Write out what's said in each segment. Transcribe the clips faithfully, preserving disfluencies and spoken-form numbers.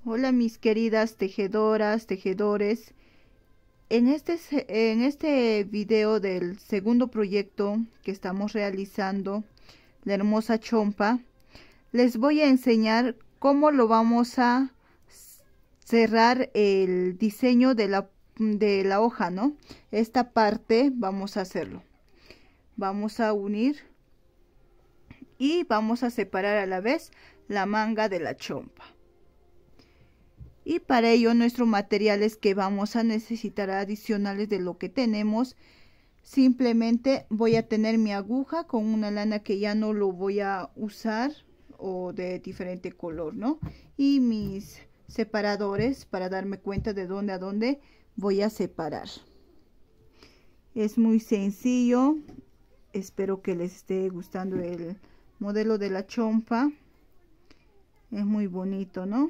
Hola mis queridas tejedoras, tejedores. En este, se- en este video del segundo proyecto que estamos realizando, la hermosa chompa, les voy a enseñar cómo lo vamos a cerrar el diseño de la, de la hoja, ¿no? Esta parte vamos a hacerlo. Vamos a unir y vamos a separar a la vez la manga de la chompa. Y para ello nuestros materiales que vamos a necesitar adicionales de lo que tenemos, simplemente voy a tener mi aguja con una lana que ya no lo voy a usar o de diferente color, ¿no? Y mis separadores para darme cuenta de dónde a dónde voy a separar. Es muy sencillo. Espero que les esté gustando el modelo de la chompa. Es muy bonito, ¿no?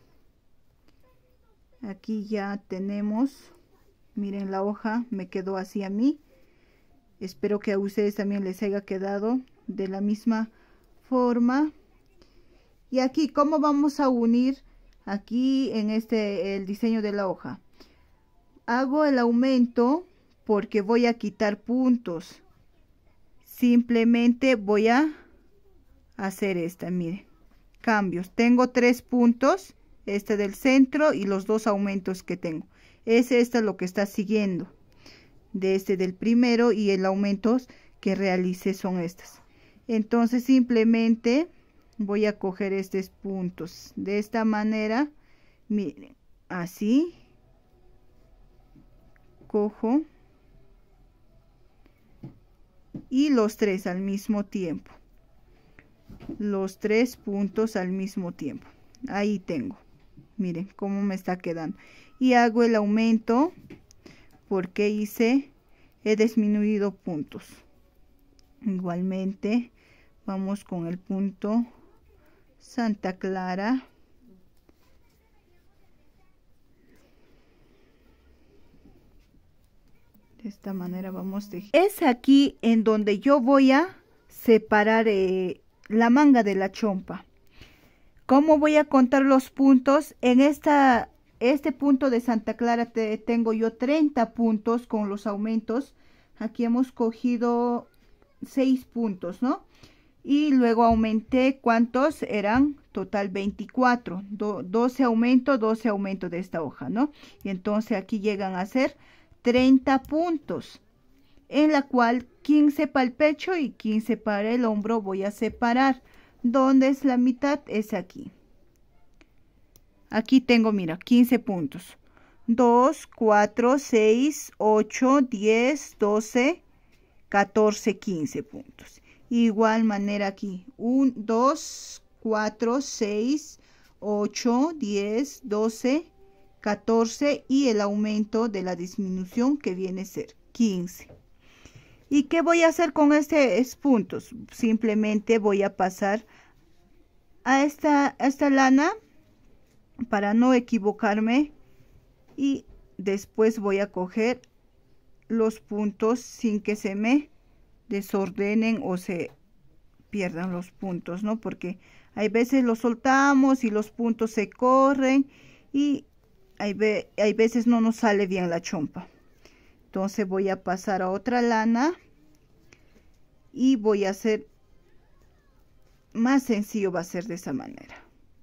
Aquí ya tenemos, miren, la hoja me quedó así a mí. Espero que a ustedes también les haya quedado de la misma forma. Y aquí, ¿cómo vamos a unir aquí en este el diseño de la hoja? Hago el aumento porque voy a quitar puntos. Simplemente voy a hacer esta, miren, cambios. Tengo tres puntos. Este del centro y los dos aumentos que tengo. Es esta lo que está siguiendo de este del primero, y el aumento que realice son estas. Entonces simplemente voy a coger estos puntos de esta manera, miren, así cojo y los tres al mismo tiempo, los tres puntos al mismo tiempo. Ahí tengo. Miren cómo me está quedando. Y hago el aumento porque hice, he disminuido puntos. Igualmente vamos con el punto Santa Clara. De esta manera vamos a... Es aquí en donde yo voy a separar eh, la manga de la chompa. ¿Cómo voy a contar los puntos? En esta, este punto de Santa Clara te, tengo yo treinta puntos con los aumentos. Aquí hemos cogido seis puntos, ¿no? Y luego aumenté, ¿cuántos eran? Total veinticuatro. Do, doce aumento, doce aumento de esta hoja, ¿no? Y entonces aquí llegan a ser treinta puntos. En la cual quince para el pecho y quince para el hombro voy a separar. ¿Dónde es la mitad? Es aquí. Aquí tengo, mira, quince puntos. dos, cuatro, seis, ocho, diez, doce, catorce, quince puntos. Igual manera aquí. uno, dos, cuatro, seis, ocho, diez, doce, catorce y el aumento de la disminución que viene a ser quince. ¿Y qué voy a hacer con estos puntos? Simplemente voy a pasar a esta, a esta lana para no equivocarme, y después voy a coger los puntos sin que se me desordenen o se pierdan los puntos, ¿no? Porque hay veces los soltamos y los puntos se corren y hay, ve hay veces no nos sale bien la chompa. Entonces voy a pasar a otra lana y voy a hacer más sencillo, va a ser de esa manera.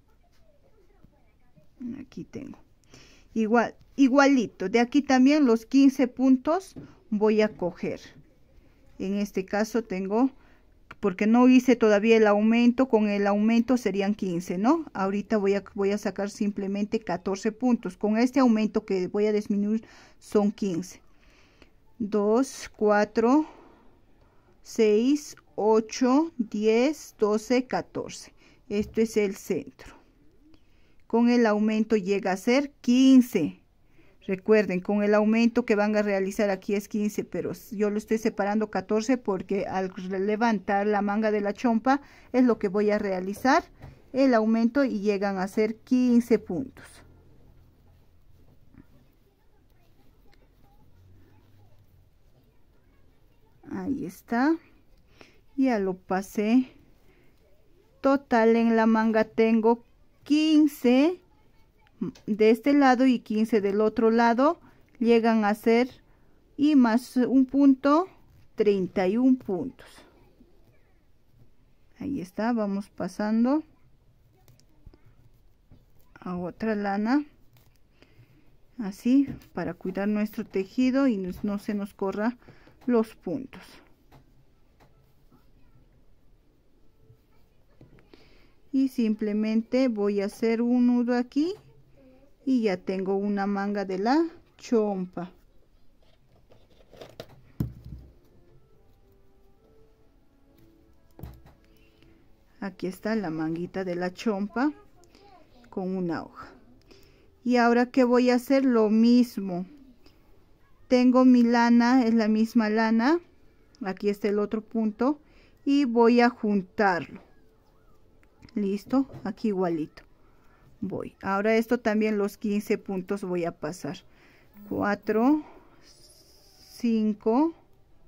Aquí tengo igual, igualito. De aquí también los quince puntos voy a coger. En este caso tengo, porque no hice todavía el aumento, con el aumento serían quince, ¿no? Ahorita voy a, voy a sacar simplemente catorce puntos. Con este aumento que voy a disminuir son quince. dos, cuatro, seis, ocho, diez, doce, catorce. Esto es el centro. Con el aumento llega a ser quince. Recuerden, con el aumento que van a realizar aquí es quince, pero yo lo estoy separando catorce porque al levantar la manga de la chompa es lo que voy a realizar el aumento y llegan a ser quince puntos. Ahí está. Ya lo pasé. Total en la manga tengo quince de este lado y quince del otro lado, llegan a ser, y más un punto, treinta y uno puntos. Ahí está, vamos pasando a otra lana, así, para cuidar nuestro tejido y no se nos corra los puntos. Y simplemente voy a hacer un nudo aquí y ya tengo una manga de la chompa. Aquí está la manguita de la chompa con una hoja. Y ahora, ¿qué voy a hacer? Lo mismo. Tengo mi lana, es la misma lana. Aquí está el otro punto y voy a juntarlo. Listo, aquí igualito. Voy. Ahora esto también los quince puntos voy a pasar. cuatro, cinco,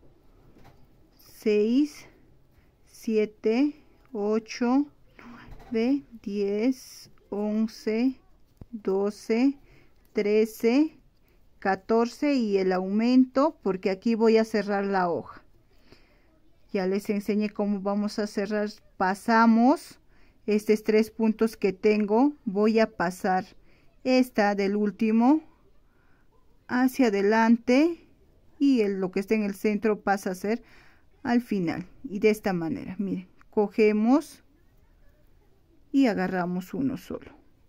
seis, siete, ocho, nueve, diez, once, doce, trece, catorce y el aumento, porque aquí voy a cerrar la hoja. Ya les enseñé cómo vamos a cerrar. Pasamos estos tres puntos que tengo, voy a pasar esta del último hacia adelante y el, lo que está en el centro pasa a ser al final. Y de esta manera, miren, cogemos y agarramos uno solo.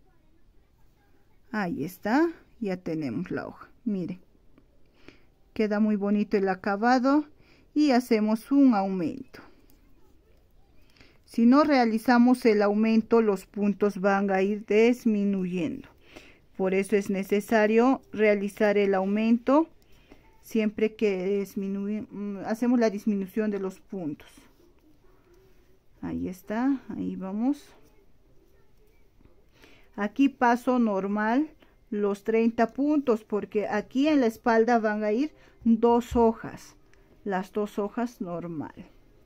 Ahí está, ya tenemos la hoja. Miren, queda muy bonito el acabado y hacemos un aumento. Si no realizamos el aumento, los puntos van a ir disminuyendo. Por eso es necesario realizar el aumento siempre que disminuye, hacemos la disminución de los puntos. Ahí está, ahí vamos. Aquí paso normal los treinta puntos, porque aquí en la espalda van a ir dos hojas, las dos hojas normal.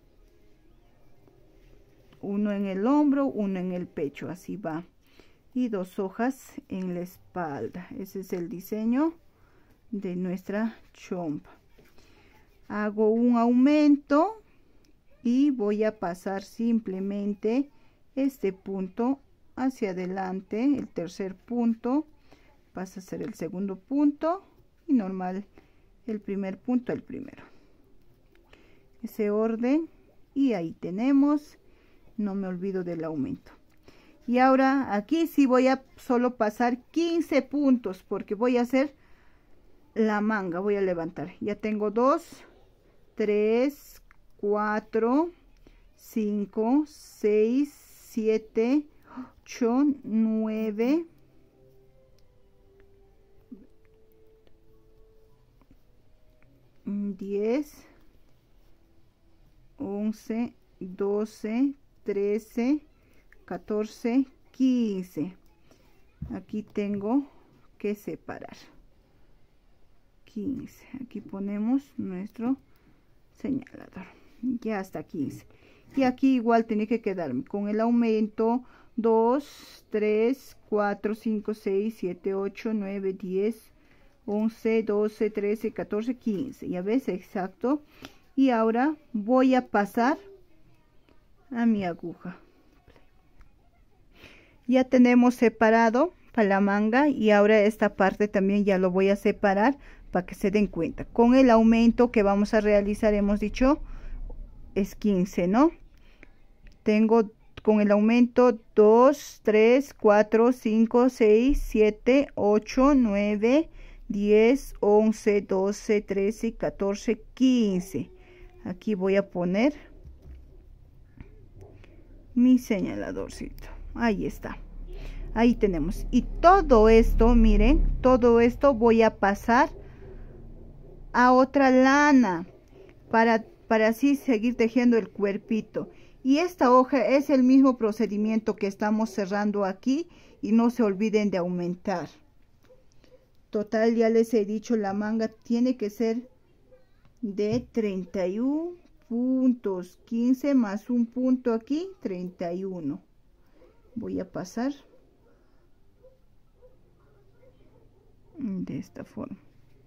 Uno en el hombro, uno en el pecho, así va. Y dos hojas en la espalda. Ese es el diseño de nuestra chompa. Hago un aumento y voy a pasar simplemente este punto hacia adelante. El tercer punto pasa a ser el segundo punto y normal el primer punto el primero. Ese orden, y ahí tenemos. No me olvido del aumento. Y ahora aquí sí voy a solo pasar quince puntos, porque voy a hacer la manga. Voy a levantar. Ya tengo dos, tres, cuatro, cinco, seis, siete, ocho, nueve, diez, once, doce, trece, catorce, quince. Aquí tengo que separar. quince. Aquí ponemos nuestro señalador. Ya hasta quince. Y aquí igual tiene que quedarme con el aumento dos, tres, cuatro, cinco, seis, siete, ocho, nueve, diez, once, doce, trece, catorce, quince. Ya ves, exacto. Y ahora voy a pasar a mi aguja. Ya tenemos separado para la manga y ahora esta parte también ya lo voy a separar para que se den cuenta. Con el aumento que vamos a realizar, hemos dicho, es quince, ¿no? Tengo con el aumento dos, tres, cuatro, cinco, seis, siete, ocho, nueve, diez, once, doce, trece, catorce, quince. Aquí voy a poner mi señaladorcito. Ahí está. Ahí tenemos. Y todo esto, miren, todo esto voy a pasar a otra lana para, para así seguir tejiendo el cuerpito. Y esta hoja es el mismo procedimiento que estamos cerrando aquí y no se olviden de aumentar. Total, ya les he dicho, la manga tiene que ser de treinta y uno puntos, quince más un punto aquí, treinta y uno. Voy a pasar de esta forma.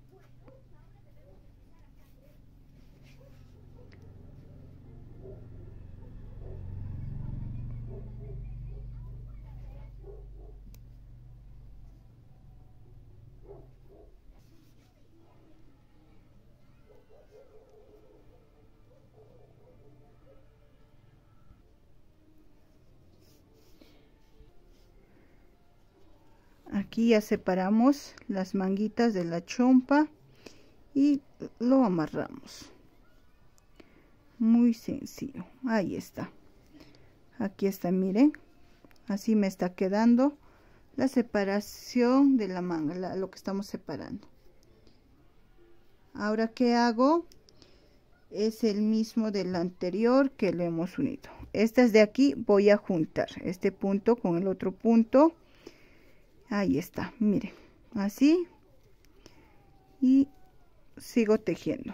Aquí ya separamos las manguitas de la chompa y lo amarramos. Muy sencillo. Ahí está. Aquí está, miren. Así me está quedando la separación de la manga, la, lo que estamos separando. Ahora, ¿qué hago? Es el mismo del anterior que lo hemos unido. Estas de aquí voy a juntar este punto con el otro punto. Ahí está, miren, así, y sigo tejiendo.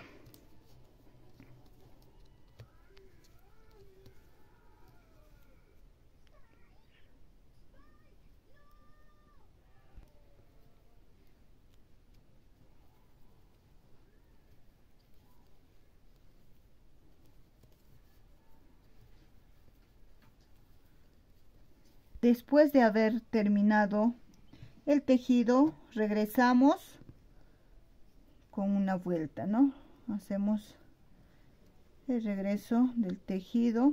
Después de haber terminado el tejido, regresamos con una vuelta, ¿no? Hacemos el regreso del tejido.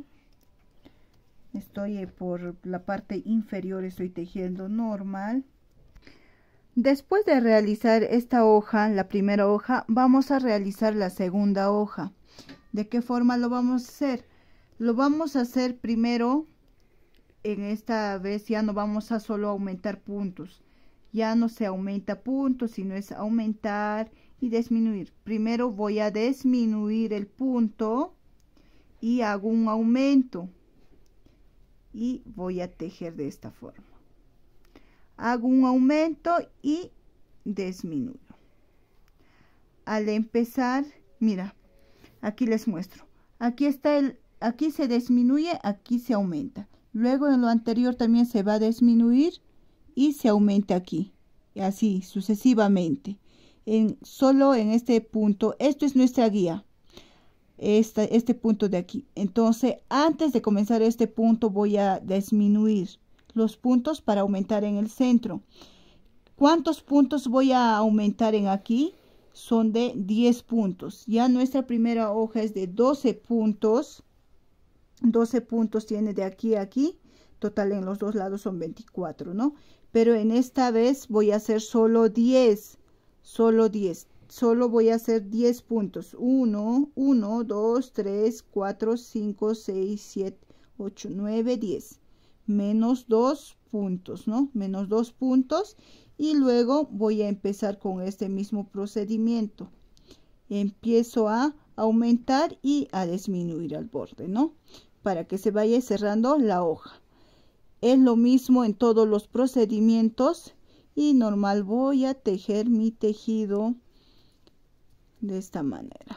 Estoy por la parte inferior, estoy tejiendo normal. Después de realizar esta hoja, la primera hoja, vamos a realizar la segunda hoja. ¿De qué forma lo vamos a hacer? Lo vamos a hacer primero, en esta vez ya no vamos a solo aumentar puntos. Ya no se aumenta puntos, sino es aumentar y disminuir. Primero voy a disminuir el punto y hago un aumento. Y voy a tejer de esta forma. Hago un aumento y disminuyo. Al empezar, mira, aquí les muestro. Aquí está el, aquí se disminuye, aquí se aumenta. Luego en lo anterior también se va a disminuir y se aumenta aquí, y así sucesivamente. En, solo en este punto, esto es nuestra guía, esta, este punto de aquí. Entonces, antes de comenzar este punto, voy a disminuir los puntos para aumentar en el centro. ¿Cuántos puntos voy a aumentar en aquí? Son de diez puntos. Ya nuestra primera hoja es de doce puntos. doce puntos tiene de aquí a aquí. Total en los dos lados son veinticuatro, ¿no? Pero en esta vez voy a hacer solo diez. Solo diez. Solo voy a hacer diez puntos. uno, uno, dos, tres, cuatro, cinco, seis, siete, ocho, nueve, diez. Menos dos puntos, ¿no? Menos dos puntos. Y luego voy a empezar con este mismo procedimiento. Empiezo a aumentar y a disminuir al borde, ¿no? Para que se vaya cerrando la hoja. Es lo mismo en todos los procedimientos y normal voy a tejer mi tejido de esta manera.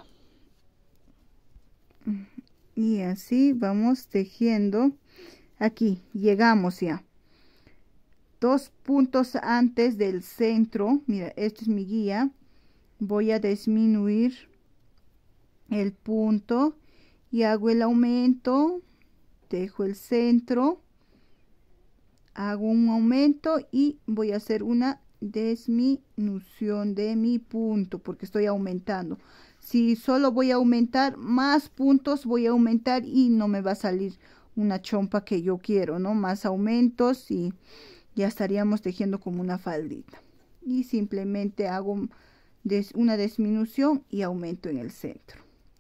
Y así vamos tejiendo. Aquí llegamos ya. Dos puntos antes del centro. Mira, esta es mi guía. Voy a disminuir el punto y hago el aumento. Tejo el centro. Hago un aumento y voy a hacer una disminución de mi punto porque estoy aumentando. Si solo voy a aumentar, más puntos voy a aumentar y no me va a salir una chompa que yo quiero, ¿no? Más aumentos y ya estaríamos tejiendo como una faldita. Y simplemente hago una disminución y aumento en el centro.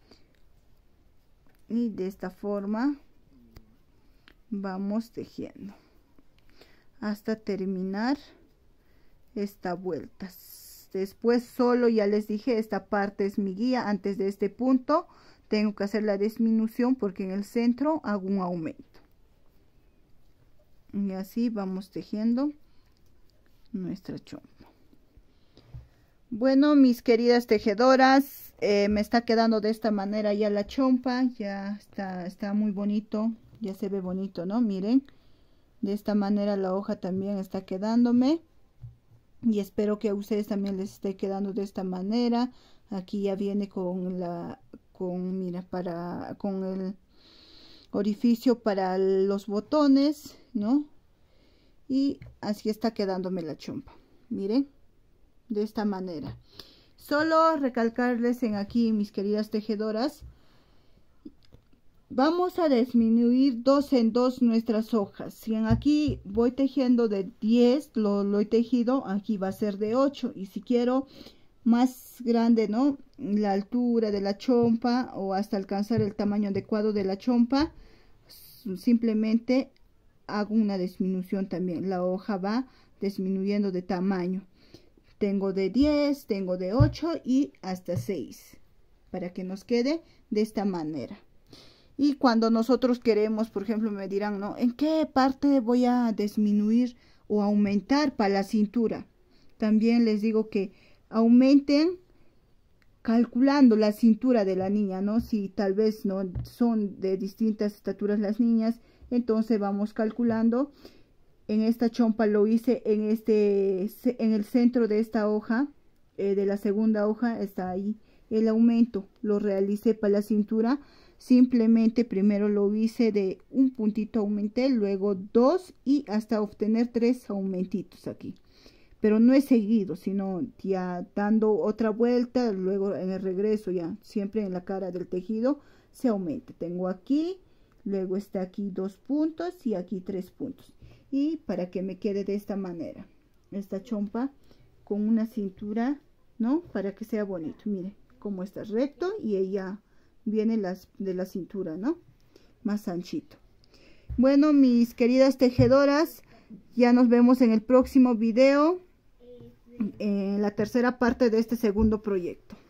Y de esta forma vamos tejiendo hasta terminar esta vuelta. Después solo, ya les dije, esta parte es mi guía. Antes de este punto tengo que hacer la disminución porque en el centro hago un aumento. Y así vamos tejiendo nuestra chompa. Bueno, mis queridas tejedoras, eh, me está quedando de esta manera ya la chompa. Ya está, está muy bonito, ya se ve bonito, ¿no? Miren. De esta manera la hoja también está quedándome. y espero que a ustedes también les esté quedando de esta manera. Aquí ya viene con la con mira para con el orificio para los botones, ¿no? Y así está quedándome la chompa, miren, de esta manera. Solo recalcarles en aquí, mis queridas tejedoras, vamos a disminuir dos en dos nuestras hojas. Si en aquí voy tejiendo de diez, lo, lo he tejido, aquí va a ser de ocho. Y si quiero más grande, ¿no?, la altura de la chompa o hasta alcanzar el tamaño adecuado de la chompa, simplemente hago una disminución también. La hoja va disminuyendo de tamaño. Tengo de diez, tengo de ocho y hasta seis, para que nos quede de esta manera. Y cuando nosotros queremos, por ejemplo, me dirán, ¿no?, ¿en qué parte voy a disminuir o aumentar para la cintura? También les digo que aumenten calculando la cintura de la niña, ¿no? Si tal vez no son de distintas estaturas las niñas, entonces vamos calculando. En esta chompa lo hice en este en el centro de esta hoja, eh, de la segunda hoja está ahí el aumento, lo realicé para la cintura. Simplemente primero lo hice de un puntito, aumenté, luego dos y hasta obtener tres aumentitos aquí, pero no es seguido, sino ya dando otra vuelta, luego en el regreso ya siempre en la cara del tejido se aumenta. Tengo aquí, luego está aquí dos puntos y aquí tres puntos, y para que me quede de esta manera esta chompa con una cintura, ¿no?, para que sea bonito. Miren cómo está recto y ella viene las de la cintura, ¿no?, más anchito. Bueno, mis queridas tejedoras, ya nos vemos en el próximo video, en la tercera parte de este segundo proyecto.